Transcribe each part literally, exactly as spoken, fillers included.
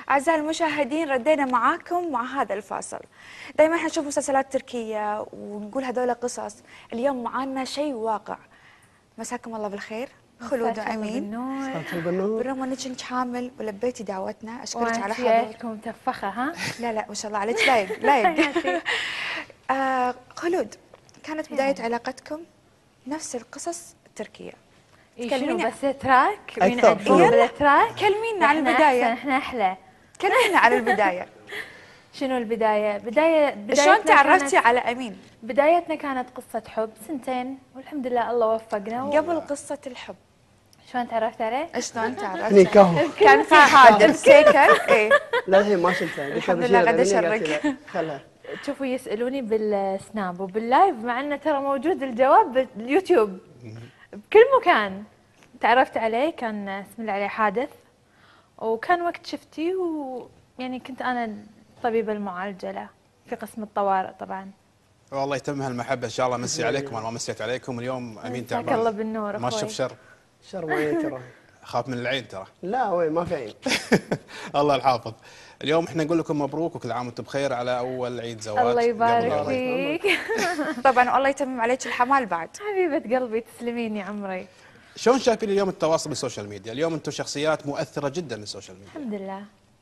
أعزائي المشاهدين، ردينا معاكم مع هذا الفاصل. دائما احنا نشوف مسلسلات تركية ونقول هذول قصص، اليوم معانا شيء واقع. مساكم الله بالخير خلود وأمين. بالنور. بالرغم انك انت حامل ولبيتي دعوتنا، اشكرك على حضورك. حضورك. متفخة ها؟ لا لا ما شاء الله عليك، لايق لايق. آه خلود، كانت بداية علاقتكم نفس القصص التركية؟ شنو بس تراك؟ مين أكثر. عندكم بالتراك؟ كلمينا عن البداية. احنا احلى. كلمينا عن البداية. شنو البداية؟ بداية بداية شلون تعرفتي على أمين؟ بدايتنا كانت قصة حب سنتين والحمد لله الله وفقنا. و... قبل قصة الحب شلون تعرفت عليه؟ شلون تعرفتي؟ نيكاهو كان في حادث سيكل. ايه للحين ما شلتها. الحمد لله قد اشرك. خلها. تشوفوا يسألوني بالسناب وباللايف، مع انه ترى موجود الجواب باليوتيوب بكل مكان. تعرفت عليه كان اسم الله عليه حادث، وكان وقت شفتي ويعني كنت انا طبيبة المعالجة له في قسم الطوارئ طبعا. والله يتم هالمحبة ان شاء الله. مسي عليكم وانا ما مسيت عليكم اليوم. امين تعبان. مساك الله بالنور ما تشوف شر. شر ما عين ترى. اخاف من العين ترى. لا وين ما في عين. الله الحافظ. اليوم احنا نقول لكم مبروك وكل عام وانتم بخير على اول عيد زواج. الله يبارك فيك. طبعا والله يتمم عليك الحمال بعد. حبيبة قلبي تسلمين يا عمري. شلون شايفين اليوم التواصل بالسوشيال ميديا؟ اليوم انتم شخصيات مؤثرة جدا بالسوشيال ميديا. الحمد لله.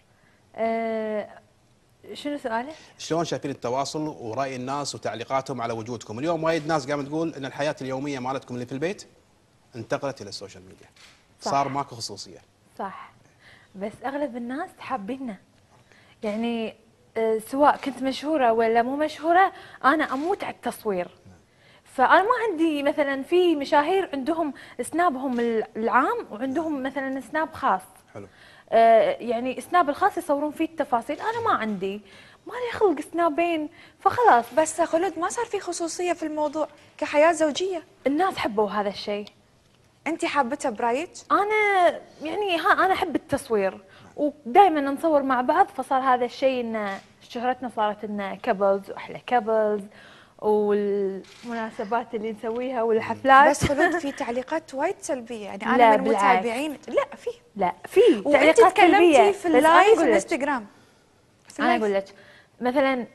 أه شنو سؤالك؟ شلون شايفين التواصل ورأي الناس وتعليقاتهم على وجودكم؟ اليوم وايد ناس قامت تقول ان الحياة اليومية مالتكم اللي في البيت انتقلت الى السوشيال ميديا. صح. صار ماكو خصوصية. صح. بس اغلب الناس حابيننا. يعني أه سواء كنت مشهورة ولا مو مشهورة، انا اموت على التصوير. فانا ما عندي مثلا في مشاهير عندهم سنابهم العام وعندهم مثلا سناب خاص. حلو. آه يعني سناب الخاص يصورون فيه التفاصيل، انا ما عندي، ما لي خلق سنابين، فخلاص. بس خلود ما صار في خصوصيه في الموضوع كحياه زوجيه. الناس حبوا هذا الشيء. انت حابته برايك؟ انا يعني ها انا احب التصوير ودائما نصور مع بعض، فصار هذا الشيء ان شهرتنا صارت ان كابلز واحلى كابلز والمناسبات اللي نسويها والحفلات. بس خلود في تعليقات وايد سلبيه، يعني انا من المتابعين. لا في لا في تعليقات سلبيه. تكلمتي في اللايف في الانستغرام. انا اقول لك مثلا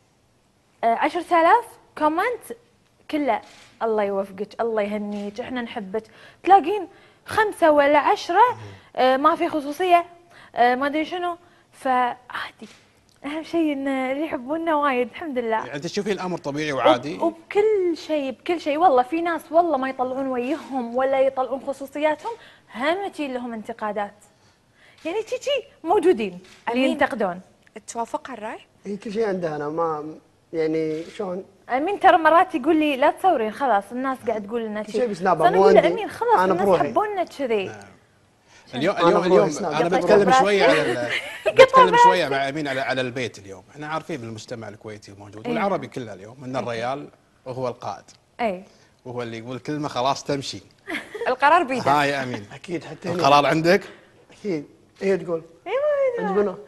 عشرة آلاف كومنت كله الله يوفقك الله يهنيك احنا نحبك، تلاقين خمسه ولا عشره ما في خصوصيه ما ادري شنو، فعادي. اهم شيء ان اللي يحبونا وايد الحمد لله. يعني انت تشوفين الامر طبيعي وعادي؟ وبكل شيء بكل شيء. والله في ناس والله ما يطلعون وجههم ولا يطلعون خصوصياتهم، هم تجي لهم انتقادات. يعني تجي موجودين اللي ينتقدون. توافق الراي؟ اي كل شيء عندها. انا ما يعني شلون. امين ترى مرات يقول لي لا تصورين خلاص الناس قاعد تقول لنا كل شيء بسناب مو عندي. امين خلاص الناس حبونا كذي. اليوم اليوم اليوم انا بتكلم شويه على بتكلم شويه مع امين على على البيت. اليوم احنا عارفين بالمجتمع الكويتي موجود والعربي كله اليوم ان الرجال وهو القائد. اي وهو اللي يقول كلمه خلاص تمشي. القرار بيده. ها يا امين. اكيد حتى القرار عندك؟ اكيد. هي تقول ايوه عند منو؟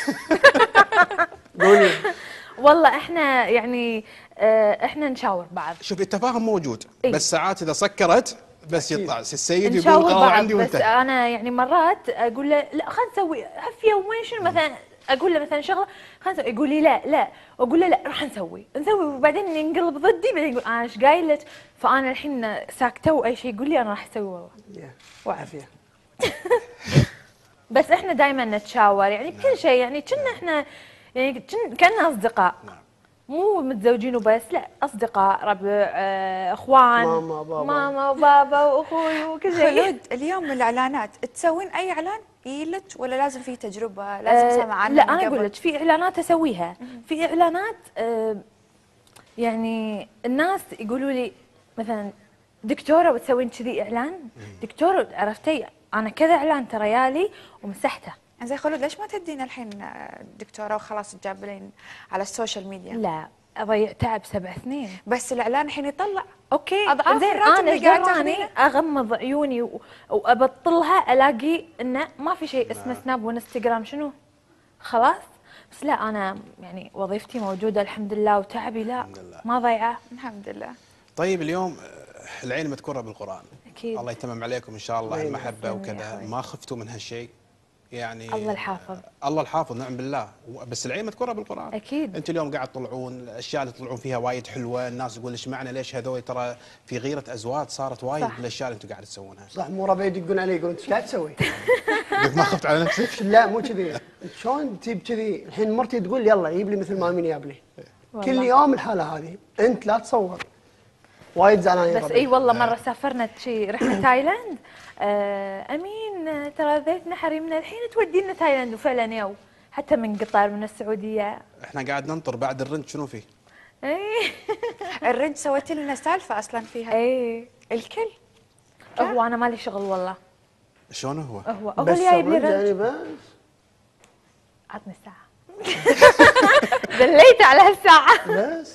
قولي. والله احنا يعني اه احنا نشاور بعض. شوف التفاهم موجود. إيه؟ بس ساعات اذا سكرت بس أكيد. يطلع السيد يقول نشاور القرار بعض. عندي بس وانتهى. انا يعني مرات اقول له لا خلينا نسوي عافيه وين شنو مثلا، اقول له مثلا شغله خلينا نسوي، يقول لي لا لا، واقول له لا راح نسوي نسوي وبعدين ينقلب ضدي، بعدين يقول انا ايش قايل لك، فانا الحين ساكته واي شيء يقول لي انا راح اسوي والله. وعافيه. بس احنا دائما نتشاور يعني بكل شيء، يعني كنا احنا يعني كنا اصدقاء. مو متزوجين وبس، لا اصدقاء ربع آه، اخوان ماما بابا ماما وبابا واخوي وكل شيء. خلود اليوم الاعلانات تسوين اي اعلان يلك ولا لازم في تجربه لازم أه سمع عنها؟ لا انا اقول لك في اعلانات اسويها. في اعلانات أه يعني الناس يقولوا لي مثلا دكتوره وتسوين كذي اعلان؟ دكتوره عرفتي انا كذا اعلان ترى يالي ومسحته. زين خلود ليش ما تدين الحين دكتوره وخلاص تجابلين على السوشيال ميديا؟ لا اضيع تعب سبع سنين. بس الاعلان الحين يطلع اوكي اضعاف زين الراتب انا اللي قاعد جراني تاخذينه. اغمض عيوني و... وابطلها الاقي انه ما في شيء اسمه سناب وانستغرام شنو خلاص. بس لا انا يعني وظيفتي موجوده الحمد لله وتعبي لا ما ضيعه الحمد لله. طيب اليوم العين مذكوره بالقران. اكيد الله يتمم عليكم ان شاء الله المحبه وكذا. ما خفتوا من هالشيء؟ يعني الله الحافظ. الله الحافظ، نعم بالله. بس العين مذكوره بالقران. اكيد. انت اليوم قاعد تطلعون الاشياء اللي تطلعون فيها وايد حلوه، الناس تقول ايش معنى، ليش هذول، ترى في غيره ازواج صارت وايد صح. بالاشياء اللي انتم قاعد تسوونها. صح، مو ربعي يدقون علي يقولون انت ايش قاعد تسوي؟ قلت ما خفت على نفسك؟ لا مو كذي، شلون تجيب كذي؟ الحين مرتي تقول يلا جيب لي مثل ما مين جاب لي. كل يوم الحاله هذه، انت لا تصور. وايد زعلان بس اي والله مره سافرنا شي رحنا تايلاند. آه امين ترى ذيتنا حريمنا الحين تودينا تايلاند، وفعلا يو حتى من قطر من السعوديه. احنا قاعد ننطر بعد الرنج شنو فيه؟ اي الرنج سويتي لنا سالفه اصلا فيها. اي الكل هو انا مالي شغل والله. شلون هو؟ هو هو بس اللي جايب لي الرنج يعني الرنج. بس عطني الساعه. دليت على هالساعه. بس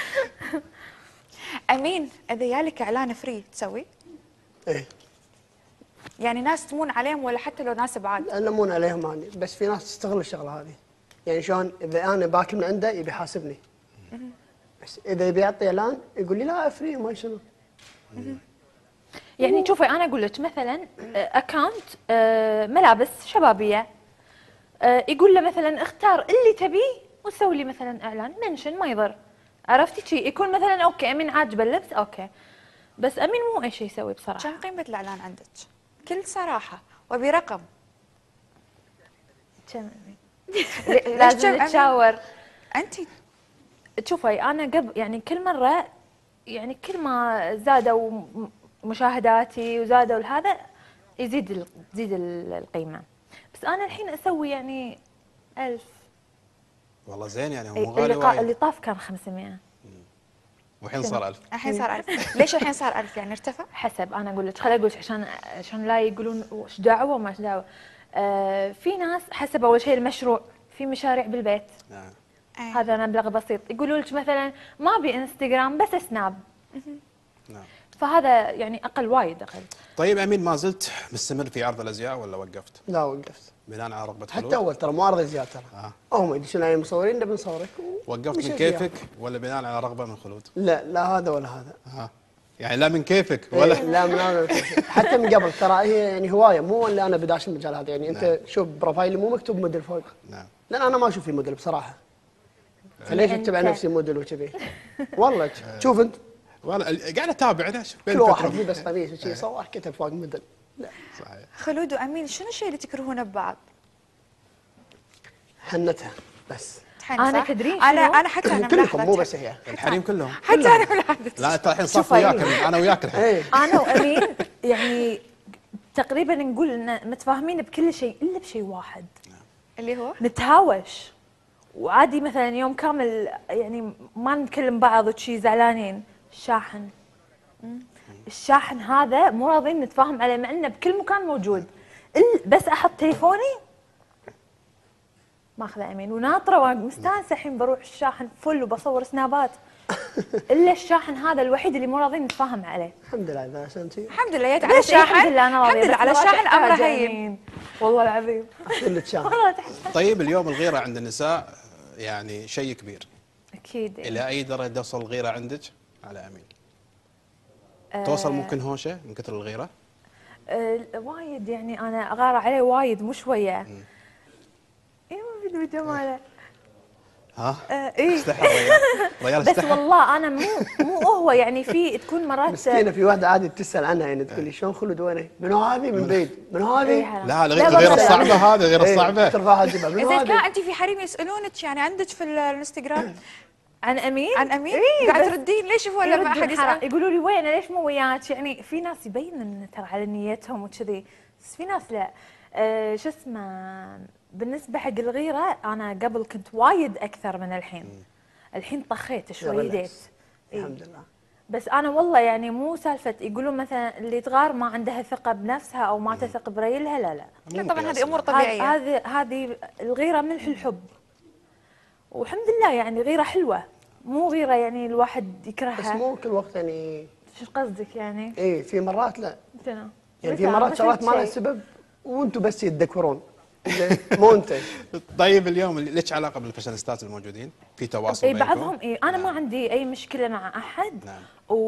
امين اذا جالك اعلان فري تسوي؟ ايه يعني ناس تمون عليهم ولا حتى لو ناس بعاد؟ يعلمون عليهم هذه، بس في ناس تستغل الشغله هذه. يعني شلون اذا انا باكل من عنده يبي يحاسبني، بس اذا يبي يعطي اعلان يقول لي لا فري ما شنو. يعني شوفي انا اقول لك مثلا اكونت ملابس شبابيه، آه، يقول له مثلا اختار اللي تبيه وسوي لي مثلا اعلان منشن ما يضر. عرفتي شي يكون مثلا اوكي امين عاجبه اللبس اوكي، بس امين مو اي شيء يسوي بصراحه. كم قيمه الاعلان عندك؟ كل صراحه وابي رقم. كم امين؟ ليش كم لازم أمين؟ نتشاور. انت شوفي انا قبل يعني كل مره يعني كل ما زادوا م- مشاهداتي وزادوا هذا يزيد ال- تزيد ال- القيمه، بس انا الحين اسوي يعني ألف. والله زين يعني، هو إي، مو غالي اللي, قا- اللي وايد. طاف كان خمسمية. والحين صار ألف. الحين صار ألف. ليش الحين صار ألف يعني ارتفع؟ حسب انا اقول لك، خليني اقول لك عشان عشان لا يقولون ايش دعوه وما ايش دعوه. آه في ناس حسب اول شيء المشروع، في مشاريع بالبيت نعم. أي. هذا مبلغ بسيط، يقولوا لك مثلا ما ابي انستغرام بس سناب، نعم. فهذا يعني اقل وايد اقل. طيب امين، ما زلت مستمر في عرض الازياء ولا وقفت؟ لا وقفت. بناء على رغبه خلود؟ حتى اول ترى مو عرض زياده ترى. آه. هم يدشون علي مصورين نبي نصورك. وقفت ومشيت من فيها. كيفك ولا بناء على رغبه من خلود؟ لا لا هذا ولا هذا. ها. يعني لا من كيفك ولا ولا لا من أنا حتى من قبل ترى هي يعني هوايه، مو اللي انا بداش المجال هذا. يعني انت نعم. شوف بروفايلي مو مكتوب موديل فوق، نعم. لان انا ما اشوف في موديل بصراحه. فليش أنت- اكتب على نفسي موديل وكذي؟ والله شوف انت والله قاعد اتابع انا اشوف كل واحد يلبس قميص وشي صور كتب فوق موديل. لا صحيح. خلود وامين شنو الشيء اللي تكرهونه ببعض؟ حنتها بس. تحن أنا صح؟ تدرين انا شنو؟ انا حتى انا كلكم ملاحظة. مو بس هي. الحريم كلهم. حتى انا ملاحظة. لا انت الحين صف شوف وياك، أمين. انا وياك الحين. ايه انا وامين يعني تقريبا نقول ان متفاهمين بكل شيء الا بشيء واحد، اللي هو نتهاوش وعادي مثلا يوم كامل يعني ما نكلم بعض وشي زعلانين. الشاحن الشاحن هذا مو راضيين نتفاهم عليه مع انه بكل مكان موجود، ال- بس احط تليفوني ماخذه امين وناطره ومستانسه الحين بروح الشاحن فل وبصور سنابات. الا الشاحن هذا الوحيد اللي مو راضيين نتفاهم عليه. الحمد لله اذا عشان شي الحمد لله جيت على بس الحمد الشاحن. لله انا راضيه، الحمد لله بس على ما الشاحن تحتاج امره هين. أمين. والله العظيم كل تشاهد. والله تحتاج. طيب اليوم الغيره عند النساء يعني شيء كبير. اكيد الى اي درجه توصل الغيره عندك على امين؟ توصل ممكن هوشه من كثر الغيره؟ آه وايد يعني انا اغار عليه وايد مو شويه. اي ما في الفيديو ماله. ها؟ آه ايه استحى الريال. الريال بس استحى. والله انا مو مو هو يعني في تكون مرات مسكينه في واحده عادي تسال عنها يعني تقول لي شلون خلود وينه؟ منو هذه من بعيد؟ منو هذه؟ إيه لا لا، الغيره بس- الصعبه هذه، الغيره إيه، الصعبه. ترفعها جبهه منو زين كان هذه؟ انت في حريم يسالونك يعني عندك في الانستغرام عن امين عن امين إيه قاعد بس تردين ليش هو ولا ما يردون احد حرام. يسال؟ يقولوا لي وين ليش مو وياك؟ يعني في ناس يبين ان ترى على نيتهم وكذي، بس في ناس لا. آه شو اسمه بالنسبه حق الغيره انا قبل كنت وايد اكثر من الحين. الحين طخيت شوي ريلاكس. ديت. إيه. الحمد لله. بس انا والله يعني مو سالفه يقولون مثلا اللي تغار ما عندها ثقه بنفسها او ما تثق بريلها، لا لا. لا طبعا هذه امور هذ- طبيعيه. هذه هذه الغيره ملح الحب، والحمد لله يعني غيره حلوه مو غيره يعني الواحد بس يكرهها. مو كل وقت يعني. شو قصدك يعني؟ ايه في مرات لا. شنو؟ يعني في مثال، مرات مثل شغلات ما لها شيء. سبب وانتم بس تتذكرون. زين؟ مو انت. طيب اليوم ليش علاقه بالفاشينيستات الموجودين؟ في تواصل اي بينكم؟ بعضهم اي انا ما نعم. عندي اي مشكله مع احد. نعم. و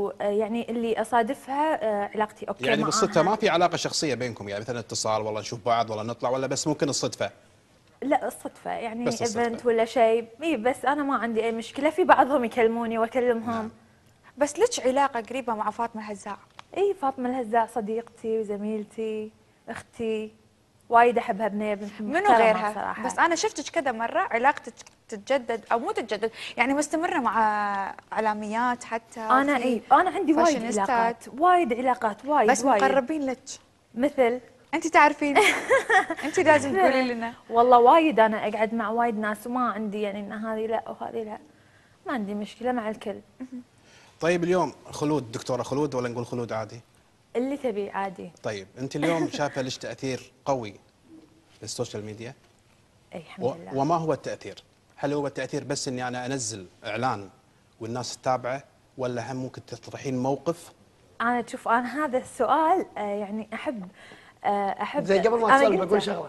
او آه، يعني اللي اصادفها آه، علاقتي اوكي يعني معاها. بالصدفه ما في علاقه شخصيه بينكم، يعني مثلا اتصال والله نشوف بعض والله نطلع، ولا بس ممكن الصدفه؟ لا الصدفه يعني بس الصدفة. ايفنت ولا شيء، اي بس انا ما عندي اي مشكله، في بعضهم يكلموني واكلمهم. نعم. بس لك علاقه قريبه مع فاطمه الهزاع؟ اي فاطمه الهزاع صديقتي وزميلتي اختي، وايد احبها، بنيه بنت منو محترمة غيرها؟ صراحة. بس انا شفتك كذا مره علاقتك تتجدد او مو تتجدد، يعني مستمره مع اعلاميات حتى. انا في اي انا عندي وايد فاشينيستات. علاقات، وايد علاقات، وايد بس وايد. مقربين لك، مثل انت تعرفين. انت لازم تقولي لنا. والله وايد انا اقعد مع وايد ناس، وما عندي يعني ان هذه لا وهذه لا، ما عندي مشكله مع الكل. طيب اليوم خلود، دكتوره خلود ولا نقول خلود عادي؟ اللي تبي عادي. طيب انت اليوم شايفه ليش تاثير قوي للسوشيال ميديا؟ اي الحمد و- لله. وما هو التاثير؟ هل هو التاثير بس اني انا انزل اعلان والناس تتابعه، ولا هم ممكن تطرحين موقف؟ انا تشوف انا هذا السؤال آه، يعني احب آه، احب زي قبل ما أنا تسولف قلته. بقول شغله.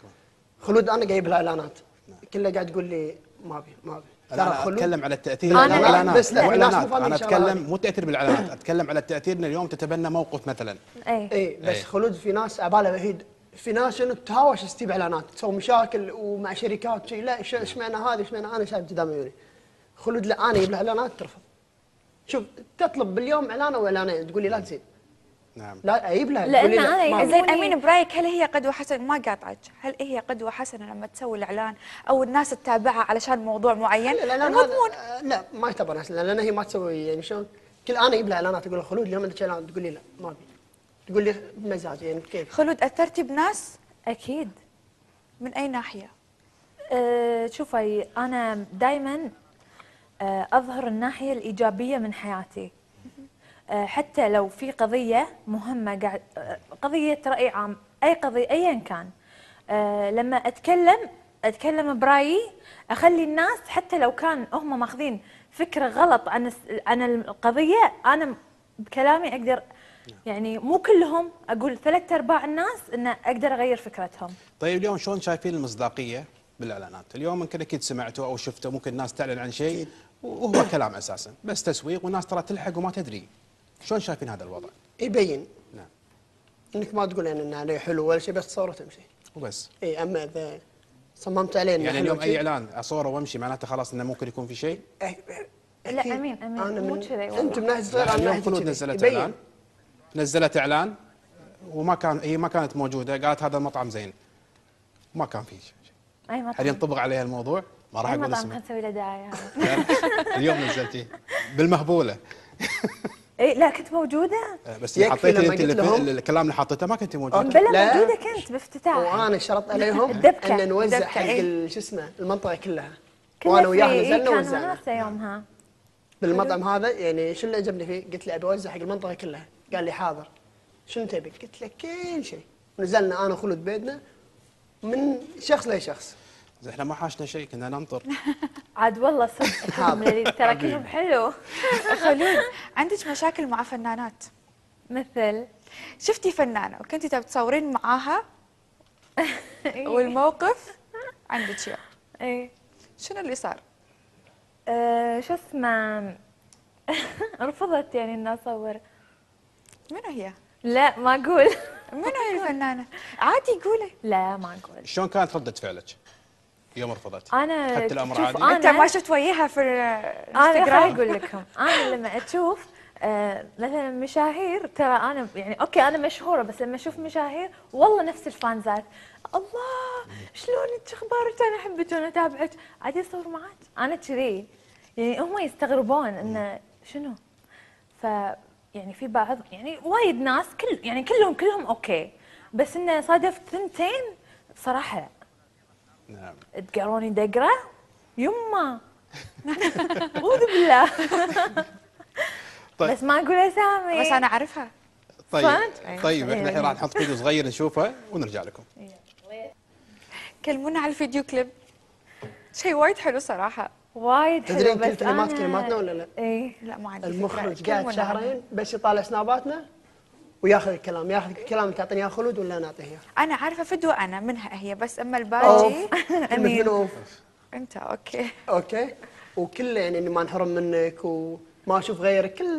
خلود انا جايب لها اعلانات، كلها قاعد تقول لي ما ابي ما ابي. لا ترى انا خلود اتكلم على التاثير أنا- بالاعلانات، بس لا، مو الناس مو اعلانات. فاهمين انا الشغلة اتكلم هذه. مو تاثير بالاعلانات، اتكلم على التاثير ان اليوم تتبنى موقف مثلا. اي اي بس إيه. خلود في ناس عبالها وحيد، في ناس شنو تهاوش تجيب اعلانات تسوي مشاكل ومع شركات شيء. لا، شو- اشمعنى هذا اشمعنى انا شايف قدام عيوني. خلود لا، انا اجيب لها اعلانات ترفض. شوف تطلب باليوم اعلان او اعلانين تقول لي لا تزيد. نعم. لا اجيب لها لأن تقول لي أنا لا ما أبي. زين امين، برايك هل هي قدوه حسنه؟ ما قاطعك، هل هي قدوه حسنه لما تسوي الاعلان او الناس تتابعها علشان موضوع معين؟ لا لا المضمون. لا, لا ما يعتبر اصلا، لان هي ما تسوي يعني شلون. كل انا اجيب لها اعلانات اقول لها خلود اليوم عندك اعلان تقول لي لا ما ابي. تقول لي بمزاج يعني كيف. خلود اثرتي بناس اكيد. من اي ناحيه؟ أه شوفي انا دائما أه اظهر الناحيه الايجابيه من حياتي. أه حتى لو في قضيه مهمه قاعد أه قضيه راي عام، اي قضيه ايا كان، أه لما اتكلم اتكلم برايي، اخلي الناس حتى لو كان هم ماخذين فكره غلط عن الس- عن القضيه، انا بكلامي اقدر يعني مو كلهم، اقول ثلاث ارباع الناس ان اقدر اغير فكرتهم. طيب اليوم شلون شايفين المصداقيه بالاعلانات؟ اليوم يمكن اكيد سمعتوا او شفتوا، ممكن الناس تعلن عن شيء وهو كلام اساسا بس تسويق، والناس ترى تلحق وما تدري. شلون شايفين هذا الوضع؟ يبين نعم. انك ما تقول يعني انه عليه حلو ولا شيء، بس تصوره تمشي. وبس. اي اما اذا صممت عليه إنه يعني حلو اليوم اي شيء- اعلان اصوره وامشي معناته خلاص انه ممكن يكون في شيء؟ إيه، لا أكيد. امين امين أنا مو من- كذي والله. انت من ناحيه صغير لا، انا من اليوم ناحيه خلود كذي. نزلت يبين. اعلان، نزلت اعلان وما كان، هي ما كانت موجوده، قالت هذا المطعم زين، ما كان فيه شيء. اي هل مطعم، ينطبق عليها الموضوع؟ ما راح اي اقول مطعم اسمه. حنسوي له دعايه هذا. اليوم نزلتيه بالمهبوله. اي لا كنت موجوده. بس اللي يكفي حطيتي لما انت قلت اللي لهم- في الكلام اللي حطيته ما كنت موجوده. أوكي. بلا لا. موجوده كنت بافتتاح. وانا شرط عليهم الدبكة. ان نوزع الدبكة، حق إيه. ال- شو اسمه المنطقه كلها. كله وانا وياه فري، نزلنا كان ووزعنا وناسه يومها. بالمطعم هذا. يعني شو اللي عجبني فيه؟ قلت له ابي اوزع حق المنطقه كلها. قال لي حاضر. شنو تبي؟ قلت له كل شيء. نزلنا انا وخلود بيتنا من شخص لشخص. زين احنا ما حاشنا شيء، كنا ننطر. عاد والله صدق كلهم لذيذ، ترى كلهم حلو. خلود عندك مشاكل مع فنانات؟ مثل شفتي فنانه وكنتي تبي تصورين معاها والموقف عندك اياه، اي شنو اللي صار؟ أه شو اسمه رفضت يعني اني اصور. منو هي؟ لا ما اقول. منو هي الفنانه؟ عادي قولي. لا ما اقول. شلون كانت رده فعلك يوم رفضت؟ انا خدت الامر شوف عادي؟ أنا انت ما شفت وياها في انا خليني الانستغرام؟ اقول لكم، انا لما اشوف آه مثلا مشاهير، ترى انا يعني اوكي انا مشهوره، بس لما اشوف مشاهير والله نفس الفانزات، الله شلونك اخبارك انا احبك وانا اتابعك، عادي اصور معك انا كذي. يعني هم يستغربون انه شنو. ف يعني في بعض يعني وايد ناس كل يعني كلهم كلهم اوكي، بس انه صادفت ثنتين صراحه نعم. تقروني دقره يمه اعوذ بالله. طيب. بس ما اقول اسامي. بس انا اعرفها. طيب صدق؟ طيب احنا إيه. الحين راح نحط فيديو صغير نشوفه ونرجع لكم. كلمونا على الفيديو كليب، شيء وايد حلو صراحه. وايد حلو. تدرين بس كل كلمات أنا- كلماتنا ولا لا؟ ايه لا ما عندي المخرج فكرة. قاعد كلمونا عنها. شهرين بس يطالع سناباتنا وياخذ الكلام، ياخذ الكلام تعطيني اياه خلود ولا نعطيه اياه؟ انا عارفه فدوه انا منها هي، بس اما الباقي اوف كلمة من اوف. انت اوكي. اوكي وكله يعني اني ما انحرم منك وما اشوف غيرك، كل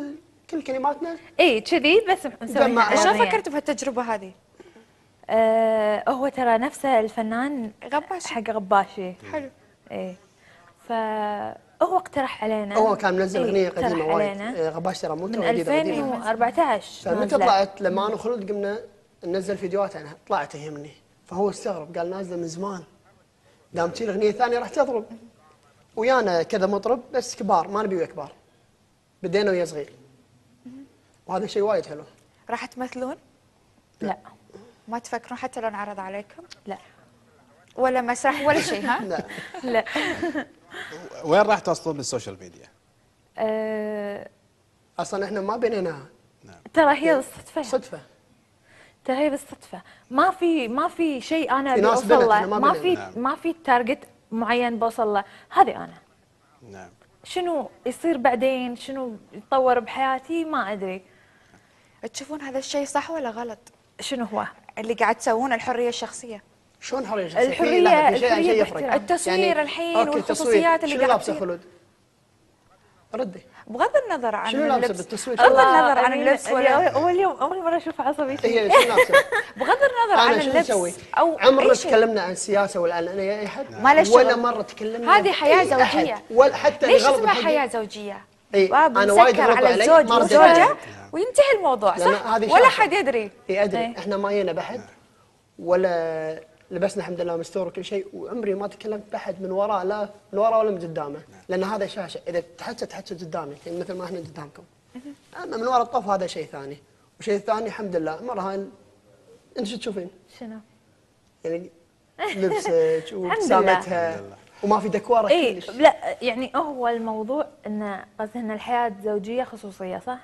كل كلماتنا اي كذي بس مسويها جمع. شلون أغنية. فكرتوا بهالتجربه هذه؟ آه هو ترى نفسه الفنان غباشي. حق غباشي. حلو. ايه فهو اقترح علينا. هو كان منزل إيه، اغنيه اقترح قديمه وايد علينا إيه، غباش ترى مو من جديده قديمه. ألفين وأربعة عشر فمتى نازلة. طلعت لما انا وخلود قمنا ننزل فيديوهات عنها طلعت هي مني، فهو استغرب قال نازله من زمان دام تصير اغنيه ثانيه راح تضرب. ويانا كذا مطرب بس كبار ما نبي ويا كبار، بدينا ويا صغير وهذا شيء وايد حلو. راح تمثلون؟ لا ما تفكرون حتى لو انعرض عليكم؟ لا ولا مسرح ولا شيء ها؟ لا لا. وين راح توصلون بالسوشيال ميديا؟ آه اصلا احنا ما بنيناها ترى هي الصدفة. صدفه. ترى هي بالصدفة، ما في ما في شيء انا في ابي ناس اوصل بنت، له، إحنا ما ما بنت. في نعم. ما في تارجت معين بوصل له، هذه انا. نعم. شنو يصير بعدين، شنو يتطور بحياتي ما ادري. تشوفون هذا الشيء صح ولا غلط؟ شنو هو؟ اللي قاعد تسوونه الحريه الشخصيه. شلون حريه شخصيه؟ في الحرية- لحظة، في شيء عن الحرية شيء باحترام. يفرق. التصوير الحين أوكي، والخصوصيات تصوير. اللي شنو قاعد لابسه تصير. خلود؟ ردي. بغض النظر عن شنو لابسه اللبس، بالتصوير؟ بغض الله، النظر عن أمين، اللبس ولا اول يوم اول مره اشوف عصبي شيء. هي شنو لابسه؟ بغض النظر عن انا شو اللبس اسوي؟ او عمرنا أي شيء. تكلمنا عن السياسه ولا عن اي احد؟ ما له ولا شغل. مره تكلمنا هذه حياة بأي أحد. زوجية. ولا حتى ليش اللي غلط اسمها بحقي. حياه زوجيه؟ إي، باب أنا وايد مسكر غلطوا على علي، الزوج ما رد والزوجه علي. وينتهي الموضوع لأن صح؟ هذه ولا شاشة. حد يدري. اي ادري إيه. احنا ما جينا بحد ولا لبسنا الحمد لله مستور وكل شيء، وعمري ما تكلمت بحد من وراء، لا من وراء ولا من قدامه، لان هذا شاشه اذا تحكى تحكى قدامي يعني مثل ما احنا قدامكم. اما من وراء الطف هذا شيء ثاني، وشيء ثاني الحمد لله مره هاي انت شو تشوفين؟ شنو؟ يعني لبسك لله. وابتسامتها وما في دكوره اي كلش. لا يعني هو الموضوع ان قصدي ان الحياه الزوجيه خصوصيه صح؟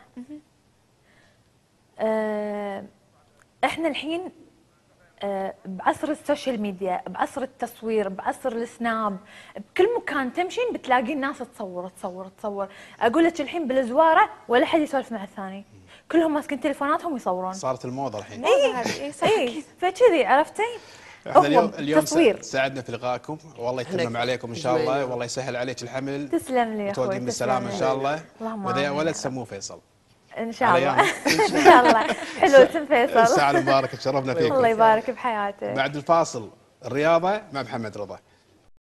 آه احنا الحين آه بعصر السوشيال ميديا، بعصر التصوير، بعصر السناب، بكل مكان تمشين بتلاقين ناس تصور تصور تصور. اقول لك الحين بالزواره ولا حد يسولف مع الثاني، كلهم ماسكين تليفوناتهم يصورون. صارت الموضه الحين. موضة هذه إيه صح اي أكيد. فكذي عرفتي؟ احنا هو اليوم اليوم تصوير. ساعدنا في لقائكم، والله يتمم إحنا عليكم ان شاء الله، جميل. والله يسهل عليك الحمل. تسلم لي يا اخوي. وتودين بالسلامه ان شاء الله. اللهم وذا آمين ولد يا رب. سموه فيصل. ان شاء على الله يوم. ان شاء الله. حلو اسم فيصل. الساعه المباركه تشرفنا فيكم. الله يبارك بحياتك. بعد الفاصل الرياضه مع محمد رضا.